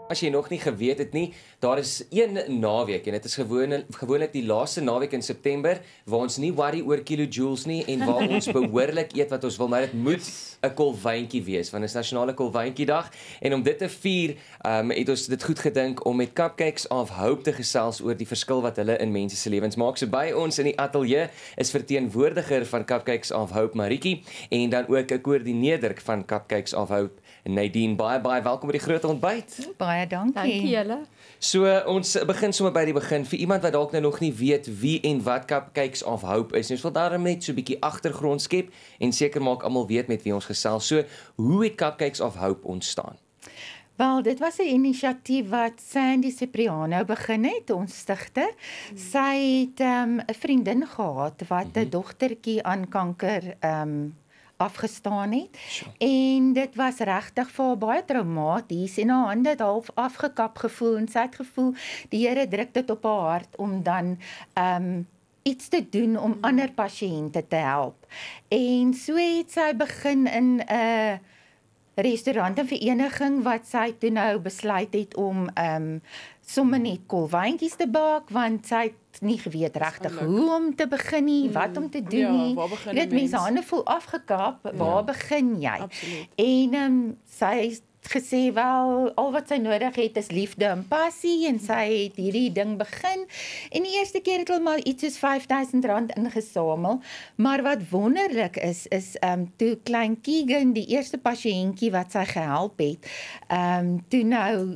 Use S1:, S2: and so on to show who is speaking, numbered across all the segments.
S1: As jy nog nie geweet het nie, daar is een naweek en dit is gewoonlik die laaste naweek in September waar ons nie worry oor kilojoules nie en waar ons behoorlik eet wat ons wil, maar dit moet 'n kolwyntjie wees want dit is nasionale kolwyntjiedag en om dit te vier, het ons dit goed gedink om met Cupcakes of Hope te gesels oor die verskil wat hulle in mense se lewens maak. So by ons in die ateljee is verteenwoordiger van Cupcakes of Hope Maritjie en dan ook 'n koördineerder van Cupcakes of Hope Nadine. Baie welkom by die groot ontbyt.
S2: Baie dankie.
S3: Dankie julle.
S1: So ons begin sommer by die begin. Vir iemand wat dalk nou nog nie weet wie en wat Cupcakes of Hope is, ons wil daarom net so 'n bietjie agtergrond skep en seker maak almal weet met wie ons gesels. So, hoe het Cupcakes of Hope ontstaan?
S2: Wel, dit was 'n inisiatief wat Sandy Cipriano begin het, ons stigter. Sy het 'n vriendin gehad wat 'n dogtertjie aan kanker afgestaan het.
S1: Sure.
S2: En dit was regtig vir haar baie traumaties en haar hande het half afgekap gevoel en sy het gevoel die Here druk dit op haar hart om dan iets te doen om ander pasiënte te help. En so het sy begin in 'n restaurant en vereniging wat sy toe nou besluit het om sommer net kolwyntjies te bak want sy het nie geweet regtig hoe om te begin nie, wat om te doen nie.
S3: Waar
S2: Jy weet mense hande voel afgekap, waar begin jy?
S3: Absoluut.
S2: En sy het gesê wel al wat sy nodig het is liefde en passie en sy het hierdie ding begin en die eerste keer het hulle maar iets soos R5000 ingesamel, maar wat wonderlik is toe klein Keegan die eerste pasiëntjie wat sy gehelp het, toe nou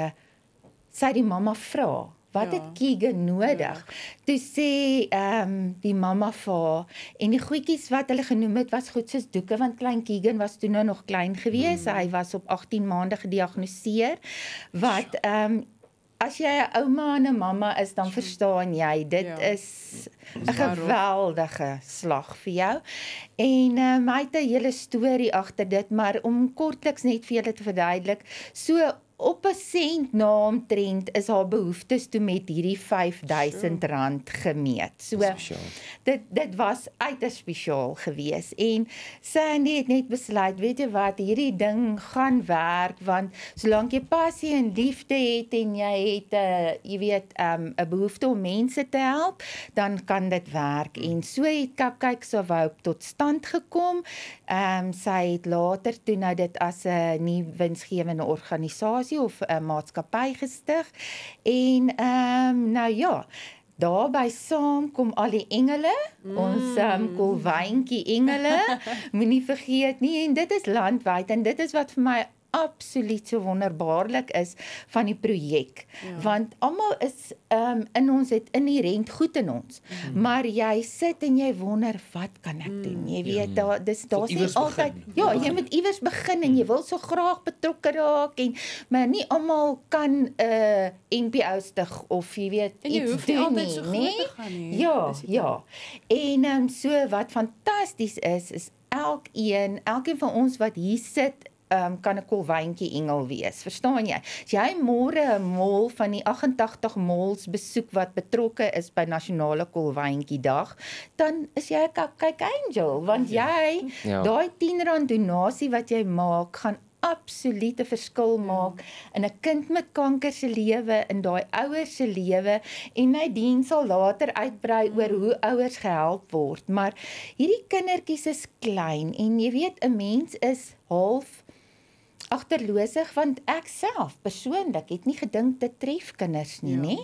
S2: sy die mamma vra wat het Keegan nodig? Toe sê die mamma vir haar, en die goedjies wat hulle genoem het was goed soos doeke, want klein Keegan was toe nou nog klein gewees, hy was op 18 maande gediagnoseer, wat as jy 'n ouma en 'n mamma is, dan verstaan jy, dit is 'n geweldige slag vir jou. En hy het 'n hele storie agter dit, maar om kortliks net vir julle te verduidelik, so op 'n sent na omtrent is haar behoeftes toe met hierdie R5000 gemeet. So dit was uiters spesiaal geweest en Sandy het net besluit, weet jy wat, hierdie ding gaan werk want solank jy passie en liefde het en jy het jy weet 'n behoefte om mense te help, dan kan dit werk. En so het Cupcakes of Hope tot stand gekom. Sy het later toe nou dit as 'n nie winsgewende organisasie of 'n maatskappy gestig en nou ja, daarby saam kom al die engele, ons kolwyntjie engele, moenie vergeet nie, en dit is landwyd en dit is wat vir my absoluut so wonderbaarlik is van die projek, want almal is in ons het inherent goed in ons, maar jy sit en jy wonder, wat kan ek doen? Jy weet, daar's nie altyd, jy moet iewers begin en jy wil so graag betrokke raak, maar nie almal kan NPO stig of jy weet iets doen nie. Ja. En so wat fantasties is elkeen van ons wat hier sit, kan 'n kolwyntjie engel wees, verstaan jy? As jy môre 'n mall van die 88 malls besoek wat betrokke is by Nasionale Kolwyntjiedag, dan is jy 'n Cupcake Angel, want jy, daai R10 donasie wat jy maak, gaan absolute verskil maak in 'n kind met kanker se lewe, in daai ouers se lewe, en Nadine sal later uitbrei oor hoe ouers gehelp word, maar hierdie kindertjies is klein, en jy weet, 'n mens is half agterloosig, want ek self persoonlik het nie gedink dit tref kinders nie, nê?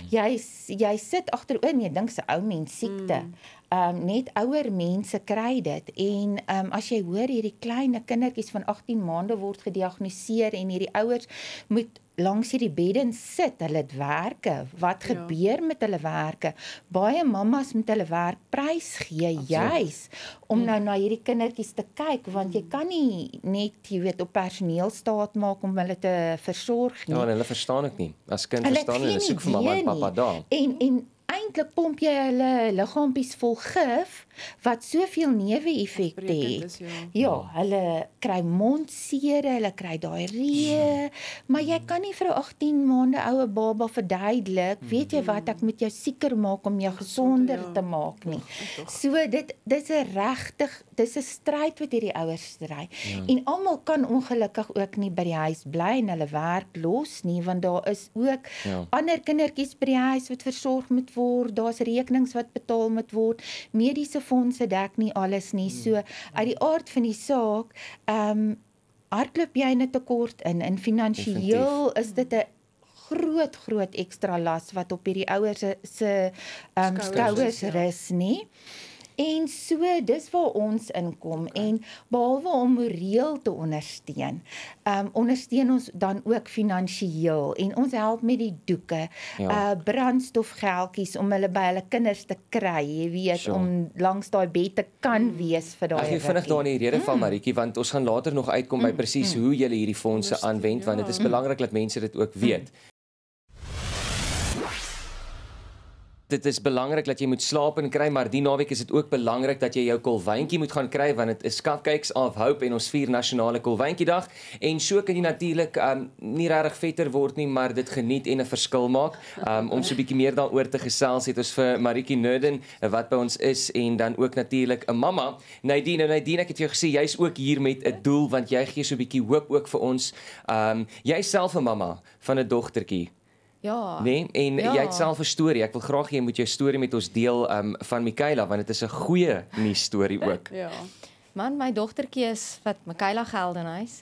S2: Jy sit agteroor en jy dink se ou mens siekte. Net ouer mense kry dit, en as jy hoor hierdie klein kindertjies van 18 maande word gediagnoseer en hierdie ouers moet langs hierdie bedde sit, hulle het werke, wat gebeur met hulle werke? Baie mammas met hulle werk prys gee, juis, om nou na hierdie kindertjies te kyk, want jy kan nie net, jy weet, op personeel staat maak om hulle te versorg nie.
S1: Ja, en hulle verstaan ook nie, as kind verstaan hulle soek vir mamma en pappa daar.
S2: En eintlik pomp jy hulle liggaampies vol gif wat soveel neeweffekte
S3: Afbreekend
S2: het.
S3: is, ja.
S2: Ja, hulle kry mondseere, hulle kry diarree, maar jy kan nie vir 'n 18 maande oue baba verduidelik, weet jy wat, ek moet jou sieker maak om jou gesonder
S3: ja.
S2: te maak nie. So dis 'n regtig, dis 'n stryd wat hierdie ouers stry. En almal kan ongelukkig ook nie by die huis bly en hulle werk los nie, want daar is ook ander kindertjies by die huis wat versorg moet word, daar's rekenings wat betaal moet word, mediese fondse dek nie alles nie. So uit die aard van die saak, hardloop jy in 'n tekort in finansiëel is dit 'n groot ekstra las wat op hierdie ouers se skouers rus nie. En so, dis waar ons inkom, en behalwe om moreel te ondersteun, ondersteun ons dan ook finansiëel, en ons help met die doeke, brandstofgeldjies om hulle by hulle kinders te kry, jy weet, om langs daai bed te kan wees vir daai
S1: Ek gee vinnig daar in die rede van Marietjie, want ons gaan later nog uitkom by presies hoe julle hierdie fondse aanwend, want dit is belangrik dat mense dit ook weet. Dit is belangrik dat jy moet slaap en kry, maar die naweek is dit ook belangrik dat jy jou kolwyntjie moet gaan kry, want dit is Cupcakes of Hope en ons vier nasionale kolwyntjiedag, en so kan jy natuurlik nie regtig vetter word nie, maar dit geniet en 'n verskil maak. Om so 'n bietjie meer daaroor te gesels, het ons vir Marietjie Nurden wat by ons is, en dan ook natuurlik 'n mamma, Nadine. En Nadine, ek het vir jou gesê, jy's ook hier met 'n doel, want jy gee so 'n bietjie hoop ook vir ons. Jy's self 'n mamma van 'n dogtertjie.
S4: Ja.
S1: Nee, en jy het self 'n storie. Ek wil graag hê jy moet jou storie met ons deel van Michaela, want dit is 'n goeie nuus storie ook.
S3: Ja.
S4: Man, my dogtertjie is wat Michaela Geldenhuys.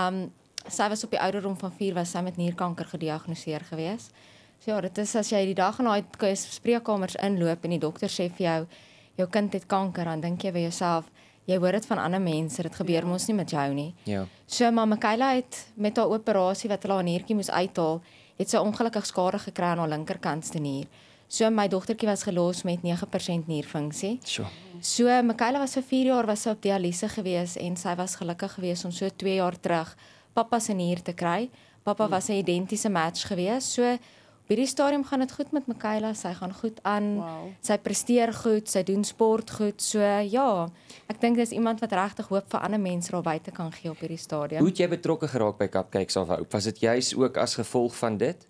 S4: Sy was op die ouderdom van 4 was sy met nierkanker gediagnoseer gewees. So ja, dit is as jy die dag in daai spreekkamers inloop en die dokter sê vir jou kind het kanker, dan dink jy by jouself, jy hoor dit van ander mense, dit gebeur mos nie met jou nie.
S1: Ja.
S4: So maar Michaela het met haar operasie wat hulle haar niertjie moes uithaal, het sy ongelukkig skade gekry aan haar linkerkantste nier. So my dogtertjie was gelos met 9% nierfunksie.
S1: Sure.
S4: So Michaela was vir 4 jaar was sy op dialyse gewees, en sy was gelukkig gewees om so 2 jaar terug pappa se nier te kry. Pappa was 'n identiese match gewees. So op hierdie stadium gaan dit goed met Michaela, sy gaan goed aan.
S3: Wow.
S4: Sy presteer goed, sy doen sport goed. So ja, ek dink dis iemand wat regtig hoop vir ander mense daar buite kan gee op hierdie stadium.
S1: Hoe het jy betrokke geraak by Cupcakes of Hope? Was dit juis ook as gevolg van dit?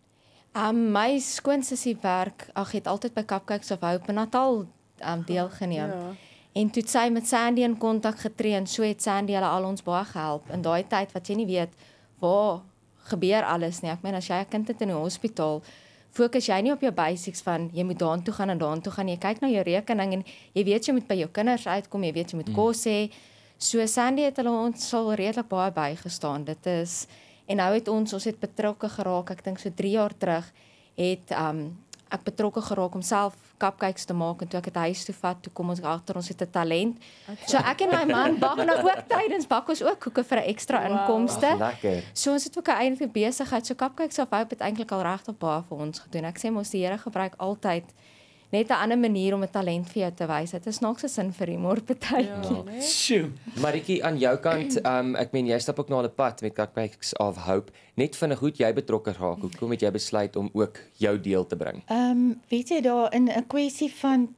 S4: My skoonsussie werk, het altyd by Cupcakes of Hope in Natal deelgeneem.
S3: Ja.
S4: En toe het sy met Sandy in kontak getree, en so het Sandy hulle al ons baie gehelp. In daai tyd wat jy nie weet waar gebeur alles nie. Ek meen, as jy 'n kind het in die hospitaal, fokus jy nie op jou basics van jy moet daartoe gaan en daartoe gaan. Jy kyk na jou rekening en jy weet jy moet by jou kinders uitkom, jy weet jy moet kos hê. So Sandy het hulle ons al redelik baie bygestaan. Dit is, en nou het ons het betrokke geraak, ek dink so 3 jaar terug, het ek betrokke geraak om self cupcakes te maak, en toe ek het huis toe vat, toe kom ons agter ons het 'n talent. So ek en my man bak nou ook tydens bak ons ook koeke vir 'n ekstra inkomste.
S1: Lekker.
S4: So ons het ook 'n eintlike besigheid. So Cupcakes of Hope het eintlik al regtig baie vir ons gedoen. Ek sê mos die Here gebruik altyd net 'n ander manier om 'n talent vir jou te wys. Dit is nog so sin vir humor partytjie.
S1: Sjoe. Marietjie, aan jou kant, ek meen jy stap ook na 'n pad met Cupcakes of Hope. Net vinnig goed jy betrokke raak. Hoekom het jy besluit om ook jou deel te bring?
S2: Weet jy, daar in 'n kwessie van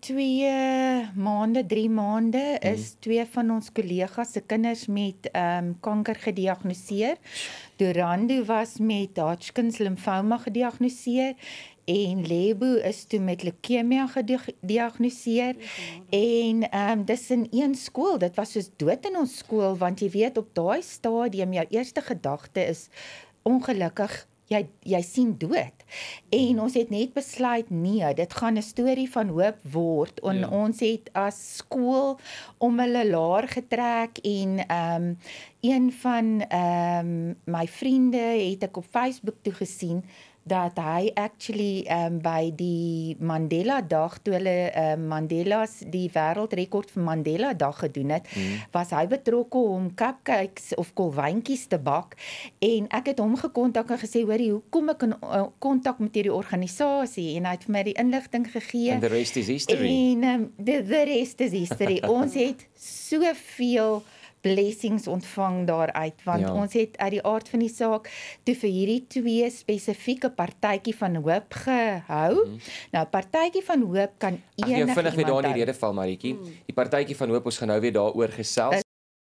S2: 2 maande, 3 maande is 2 van ons kollegas se kinders met kanker gediagnoseer. Dorando was met Hodgkin's lymfoma gediagnoseer, en Lebo is toe met leukemia gediagnoseer, en dis in een skool. Dit was soos dood in ons skool, want jy weet, op daai stadium, jou eerste gedagte is, ongelukkig, jy sien dood. En ons het net besluit, nee, dit gaan 'n storie van hoop word, en ons het as skool om hulle laar getrek, en een van my vriende het ek op Facebook toe gesien, dat hy actually by die Mandela dag, toe hulle Mandela's die wêreldrekord vir Mandela dag gedoen het, was hy betrokke om cupcakes of kolwyntjies te bak, en ek het hom gekontak en gesê, hoorie, hoe kom ek in kontak met hierdie organisasie, en hy het vir my die inligting gegee,
S1: And the rest is history.
S2: en the rest is history. Ons het soveel blessings ontvang daaruit, want
S1: Ja.
S2: ons het uit die aard van die saak toe vir hierdie 2 spesifieke partytjie van hoop gehou. Nou, partytjie van hoop kan
S1: Ag, jou
S2: enige
S1: vinnig weer daar in
S2: iemand
S1: die rede val, Maritjie. Die partytjie van hoop, ons gaan nou weer daaroor gesels.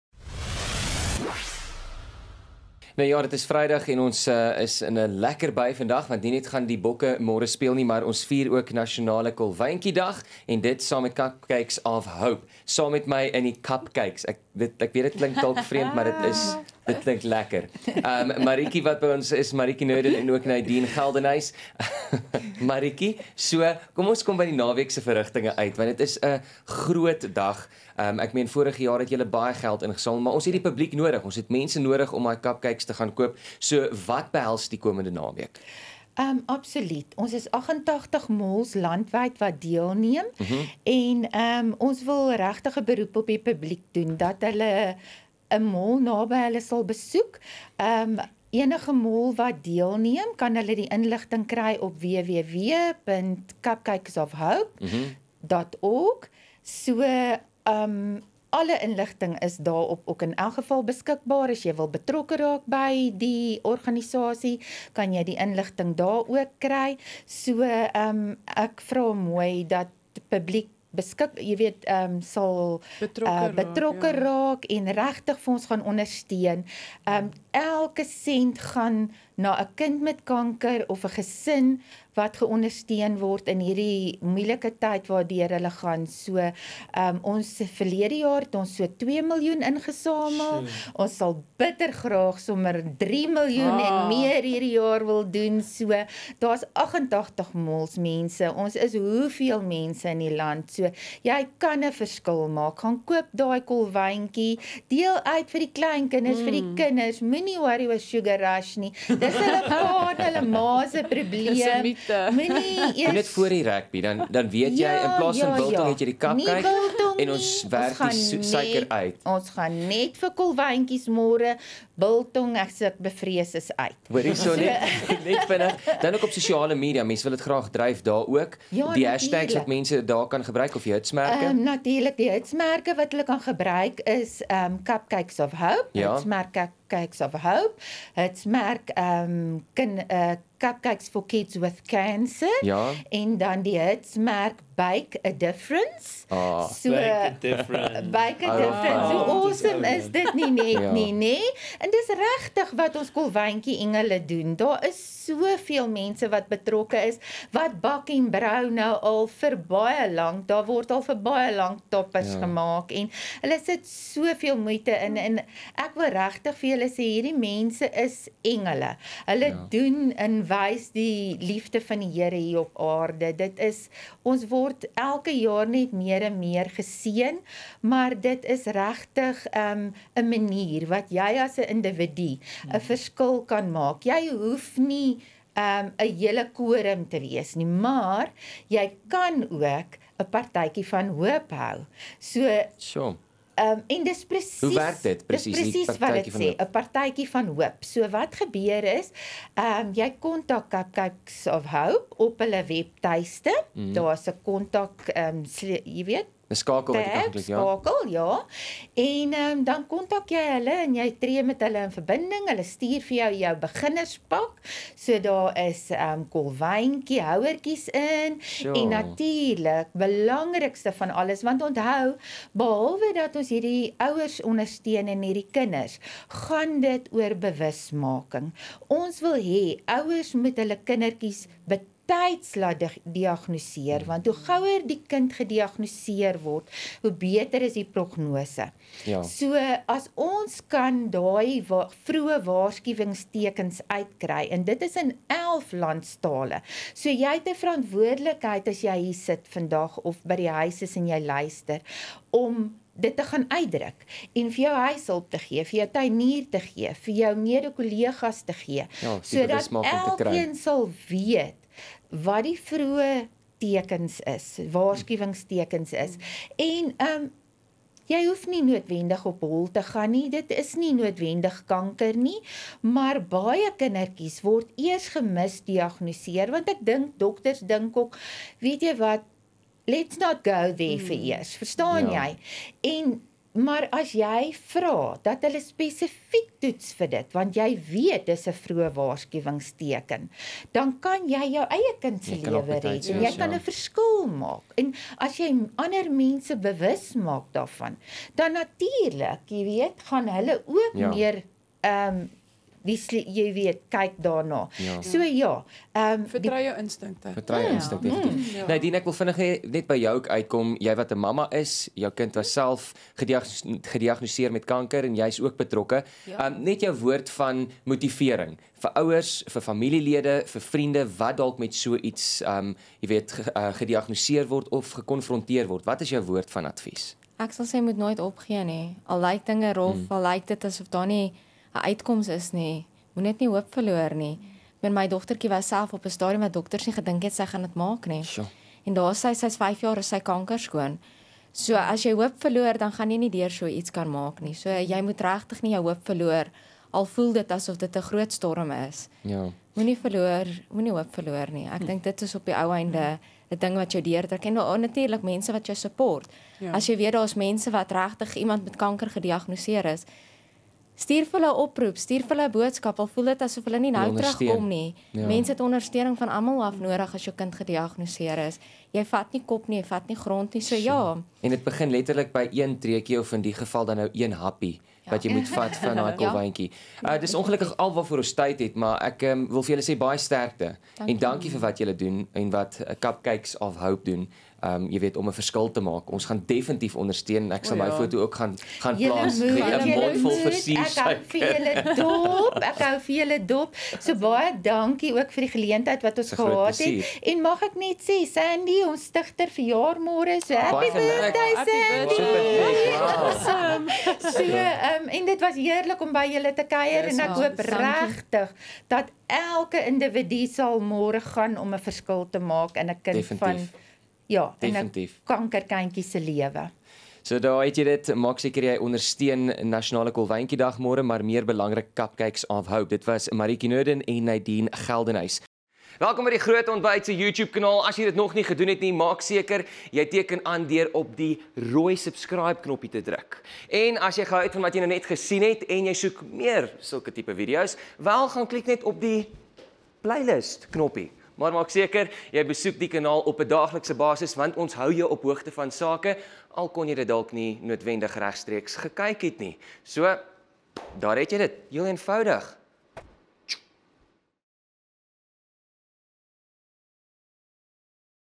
S1: Nou ja, dit is Vrydag en ons is in 'n lekker by vandag, want nie net gaan die bokke môre speel nie, maar ons vier ook Nasionale Kolwyntjiedag en dit saam met Cupcakes of Hope. Saam met my in die Cupcakes. Ek weet dit klink dalk vreemd, maar dit klink lekker. Maritjie wat by ons is, Maritjie Noorden en ook Nadine Geldenhuys. Maritjie, so kom ons kom by die naweek se verrigtinge uit, want dit is 'n groot dag. Ek meen vorige jaar het julle baie geld ingesamel, maar ons het die publiek nodig. Ons het mense nodig om daai cupcakes te gaan koop. So wat behels die komende naweek?
S2: Absoluut. Ons is 88 malls landwyd wat deelneem en ons wil regtig 'n beroep op die publiek doen dat hulle 'n mall naby hulle sal besoek. Enige mall wat deelneem, kan hulle die inligting kry op www.cupcakesofhope.org. So alle inligting is daarop ook in elk geval beskikbaar. As jy wil betrokke raak by die organisasie, kan jy die inligting daar ook kry. So ek vra mooi dat die publiek sal betrokke raak en regtig vir ons gaan ondersteun. Elke sent gaan na 'n kind met kanker of 'n gesin wat geondersteun word in hierdie moeilike tyd waardeur hulle gaan. So ons verlede jaar het ons so 2 miljoen ingesamel. Ons sal bitter graag sommer 3 miljoen en meer hierdie jaar wil doen. So daar's 88 malls mense. Ons is hoeveel mense in die land. So jy kan 'n verskil maak. Gaan koop daai kolwyntjie, deel uit vir die kleinkinders, vir die kinders. Moenie worry oor sugar rush nie. Dis hulle pa en hulle ma se probleem. Moenie
S1: Doen dit voor die rugby, dan weet jy in plaas van biltong het jy die cupcake en ons werk die suiker uit.
S2: Ons gaan net vir kolwyntjies môre, biltong, ek bevrees is uit.
S1: Hoorie so net vinnig, dan ook op sosiale media, mense wil dit graag dryf daar ook. Die hashtags wat mense daar kan gebruik of die hitsmerke.
S2: Natuurlik, die hitsmerke wat hulle kan gebruik is Cupcakes of Hope. Hitsmerk Cupcakes of Hope. Hitsmerk Cupcakes for Kids with Cancer. En dan die hitsmerk Bake a Difference.
S3: Bake a Difference.
S2: Bake a Difference. So awesome is dit nie net nie, nee? En dis regtig wat ons kolwyntjie engele doen. Daar is soveel mense wat betrokke is, wat bak en brou nou al vir baie lank. Daar word al vir baie lank toppers gemaak en hulle sit soveel moeite in en ek wil regtig vir julle sê, hierdie mense is engele. Hulle doen en wys die liefde van die Here hier op aarde. Dit is, ons word elke jaar net meer en meer geseën, maar dit is regtig 'n manier wat jy as 'n individu 'n verskil kan maak. Jy hoef nie 'n hele korum te wees nie, maar jy kan ook 'n partytjie van hoop hou. So en dis presies,
S1: hoe werk dit?
S2: Dis presies wat dit sê, 'n partytjie van hoop. So wat gebeur is, jy kontak Cupcakes of Hope op hulle webtuiste. Daar's 'n kontak, jy weet,
S1: skakel wat jy kan klik,
S2: skakel, en dan kontak jy hulle en jy tree met hulle in verbinding. Hulle stuur vir jou beginnerspak. So daar is kolwyntjie houertjies in en natuurlik belangrikste van alles, want onthou, behalwe dat ons hierdie ouers ondersteun en hierdie kinders, gaan dit oor bewusmaking. Ons wil hê ouers moet hulle kindertjies tyds laat diagnoseer, want hoe gouer die kind gediagnoseer word, hoe beter is die prognose. So as ons kan daai vroeë waarskuwingstekens uitkry, en dit is in 11 landstale, so jy het 'n verantwoordelikheid as jy hier sit vandag of by die huis is en jy luister, om dit te gaan uitdruk en vir jou huishulp te gee, vir jou tuinier te gee, vir jou mede-kollegas te gee, sodat elkeen sal weet wat die vroeë tekens is, waarskuwingstekens is. En jy hoef nie noodwendig op hol te gaan nie, dit is nie noodwendig kanker nie, maar baie kindertjies word eers gemisdiagnoseer, want ek dink, dokters dink ook, weet jy wat, let's not go there vir eers, verstaan jy? En Maar as jy vra dat hulle spesifiek toets vir dit, want jy weet dis 'n vroeë waarskuwingsteken, dan kan jy jou eie kind se lewe red en jy kan 'n verskil maak. En as jy ander mense bewus maak daarvan, dan natuurlik, jy weet, gaan hulle ook meer jy weet, kyk daarna. So ja,
S5: vertrou jou instinkte.
S1: Vertrou jou instinkte. Nadine, ek wil vinnig net by jou ook uitkom. Jy wat 'n mamma is, jou kind was self gediagnoseer met kanker en jy's ook betrokke. Net jou woord van motivering vir ouers, vir familielede, vir vriende wat dalk met so iets jy weet gediagnoseer word of gekonfronteer word. Wat is jou woord van advies?
S4: Ek sal sê moet nooit opgee nie. Al lyk dinge rof, al lyk dit asof daar nie 'n uitkoms is nie. Moet net nie hoop verloor nie. My dogtertjie was self op 'n stadium wat dokters nie gedink het sy gaan dit maak nie.
S1: Sure.
S4: En daar sy's 5 jaar is sy kanker skoon. So as jy hoop verloor, dan gaan jy nie deur so iets kan maak nie. So jy moet regtig nie jou hoop verloor al voel dit asof dit 'n groot storm is.
S1: Ja.
S4: Moenie hoop verloor nie. Ek dink dit is op die ou einde 'n ding wat jou deurdruk en natuurlik mense wat jou support. As jy weet daar's mense wat regtig iemand met kanker gediagnoseer is, stuur vir hulle 'n oproep, stuur vir hulle 'n boodskap, al voel dit asof hulle nie nou terugkom nie. Mense het ondersteuning van almal af nodig as jou kind gediagnoseer is. Jy vat nie kop nie, jy vat nie grond nie, so ja.
S1: En dit begin letterlik by een treukie of in die geval dan nou een happie wat jy moet vat van daai kolwyntjie. Dis ongelukkig al waarvoor ons tyd het, maar ek wil vir julle sê baie sterkte. En dankie vir wat julle doen en wat Cupcakes of Hope doen. Jy weet om 'n verskil te maak. Ons gaan definitief ondersteun en ek sal my foto ook gaan plaas met 'n mondvol versiersuiker.
S2: Ek hou vir julle dop. So baie dankie ook vir die geleentheid wat ons gehad het. En mag ek net sê Sandy, ons stigter verjaar môre. So happy birthday Sandy. So en dit was heerlik om by julle te kuier en ek hoop regtig dat elke individu sal môre gaan om 'n verskil te maak in 'n kind van en 'n kankerkindjie se lewe.
S1: So daar het jy dit, maak seker jy ondersteun Nasionale Kolwyntjiedag môre, maar meer belangrik Cupcakes of Hope. Dit was Marieke Noorden en Nadine Geldenhuys. Welkom by die Groot Ontbyt se YouTube kanaal. As jy dit nog nie gedoen het nie, maak seker jy teken aan deur op die rooi subscribe knoppie te druk. En as jy gehou het van wat jy nou net gesien het en jy soek meer sulke tipe video's, wel gaan klik net op die playlist knoppie. Maar maak seker, jy besoek die kanaal op 'n daaglikse basis want ons hou jou op hoogte van sake, al kon jy dit dalk nie noodwendig regstreeks gekyk het nie. So, daar het jy dit, heel eenvoudig.